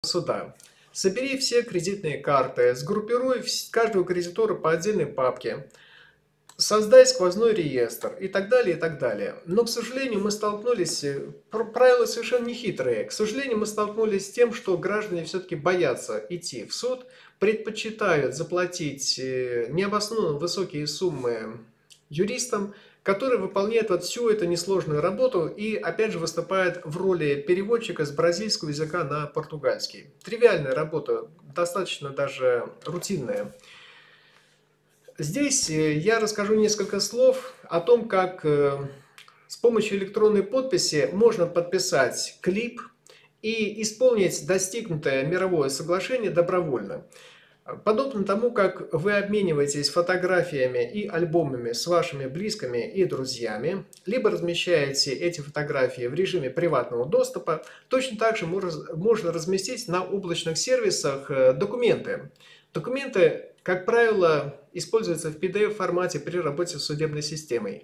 суда. Собери все кредитные карты, сгруппируй каждого кредитора по отдельной папке, создай сквозной реестр и так далее, и так далее. Но, к сожалению, мы столкнулись, правила совершенно нехитрые, к сожалению, мы столкнулись с тем, что граждане все-таки боятся идти в суд, предпочитают заплатить необоснованно высокие суммы юристам, которые выполняют вот всю эту несложную работу и, опять же, выступают в роли переводчика с бразильского языка на португальский. Тривиальная работа, достаточно даже рутинная. Здесь я расскажу несколько слов о том, как с помощью электронной подписи можно подписать клип и исполнить достигнутое мировое соглашение добровольно. Подобно тому, как вы обмениваетесь фотографиями и альбомами с вашими близкими и друзьями, либо размещаете эти фотографии в режиме приватного доступа, точно так же можно разместить на облачных сервисах документы. Документы, как правило, используются в PDF-формате при работе с судебной системой.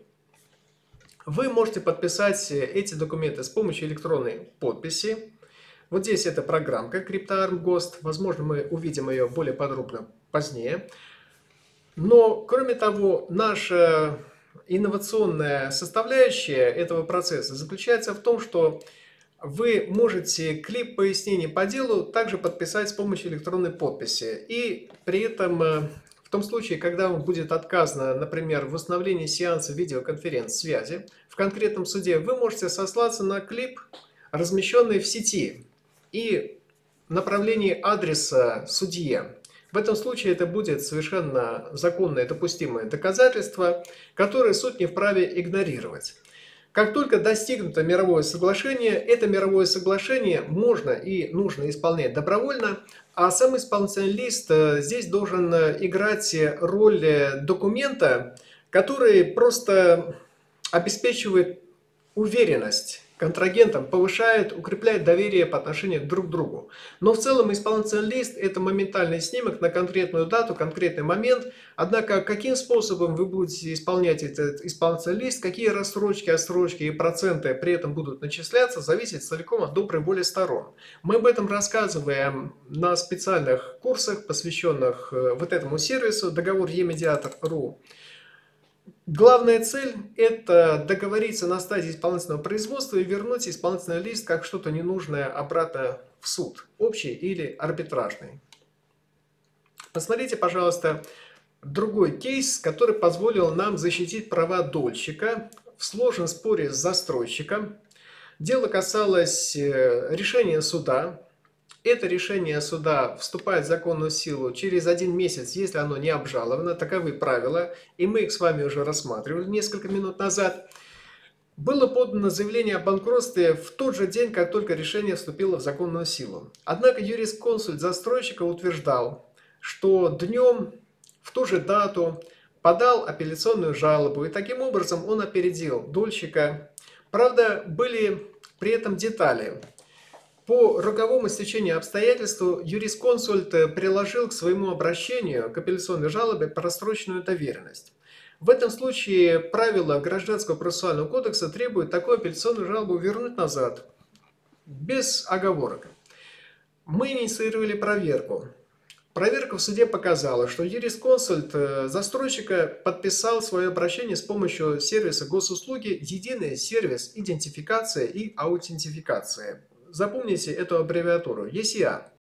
Вы можете подписать эти документы с помощью электронной подписи. Вот здесь эта программка CryptoArm Ghost. Возможно, мы увидим ее более подробно позднее. Но, кроме того, наша инновационная составляющая этого процесса заключается в том, что вы можете клип пояснений по делу также подписать с помощью электронной подписи. И при этом, в том случае, когда вам будет отказано, например, в установлении сеанса видеоконференц-связи в конкретном суде, вы можете сослаться на клип, размещенный в сети, и направлении адреса судье. В этом случае это будет совершенно законное допустимое доказательство, которое суд не вправе игнорировать. Как только достигнуто мировое соглашение, это мировое соглашение можно и нужно исполнять добровольно, а сам исполнительный лист здесь должен играть роль документа, который просто обеспечивает уверенность контрагентам, повышает, укрепляет доверие по отношению друг к другу. Но в целом исполнительный лист – это моментальный снимок на конкретную дату, конкретный момент. Однако, каким способом вы будете исполнять этот исполнительный лист, какие рассрочки, отсрочки и проценты при этом будут начисляться, зависит целиком от доброй воли сторон. Мы об этом рассказываем на специальных курсах, посвященных вот этому сервису договор eMediator.ru. Главная цель – это договориться на стадии исполнительного производства и вернуть исполнительный лист как что-то ненужное обратно в суд, общий или арбитражный. Посмотрите, пожалуйста, другой кейс, который позволил нам защитить права дольщика в сложном споре с застройщиком. Дело касалось решения суда. Это решение суда вступает в законную силу через 1 месяц, если оно не обжаловано. Таковы правила, и мы их с вами уже рассматривали несколько минут назад. Было подано заявление о банкротстве в тот же день, как только решение вступило в законную силу. Однако юрисконсульт застройщика утверждал, что днем в ту же дату подал апелляционную жалобу, и таким образом он опередил дольщика. Правда, были при этом детали. По роковому стечению обстоятельств юрисконсульт приложил к своему обращению, к апелляционной жалобе, просроченную доверенность. В этом случае правила Гражданского процессуального кодекса требуют такую апелляционную жалобу вернуть назад, без оговорок. Мы инициировали проверку. Проверка в суде показала, что юрисконсульт застройщика подписал свое обращение с помощью сервиса госуслуги «Единый сервис идентификации и аутентификации». Запомните эту аббревиатуру – ЕСИА.